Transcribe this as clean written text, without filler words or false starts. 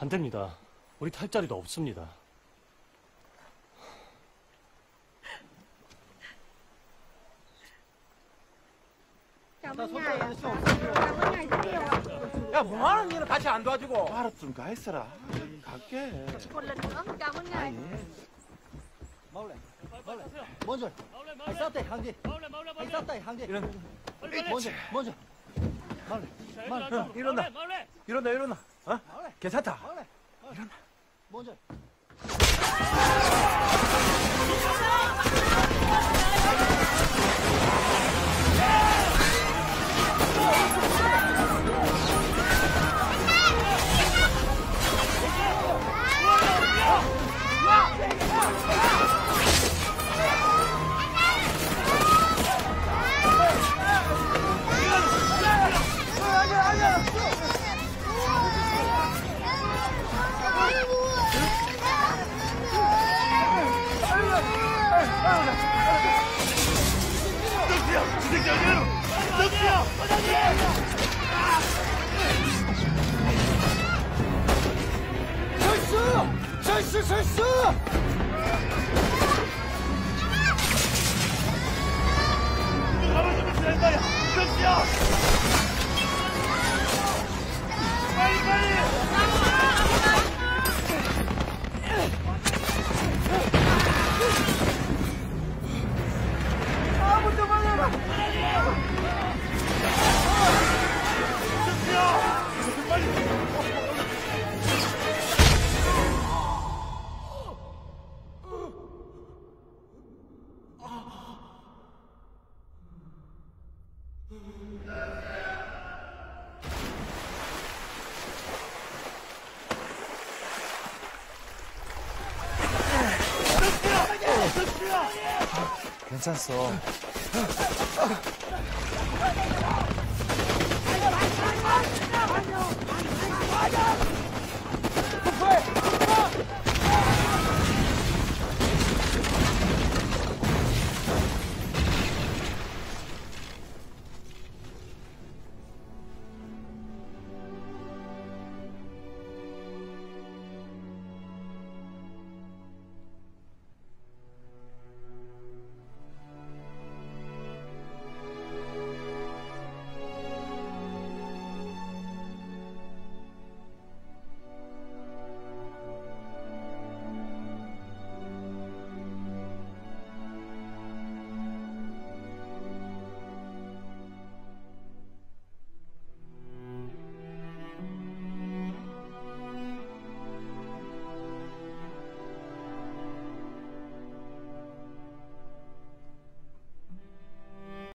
안 됩니다. 우리 탈 자리도 없습니다. 야, 뭐하는 니는 같이 안 도와주고. 알았 좀 가 있어라. 갈게. Mau lên. Muốn rồi. Hãy sát tay hàng đi. Hãy sát tay hàng đi. Muốn rồi. Mau lên. Mau lên. 일어나. 일어나. 어? 괜찮다. 일어나. Muốn rồi. 철수! 가만히 좀 있으란 말이야. 정수야! 빨리! 아무도 말려라. 정수야! 빨리! 괜찮소.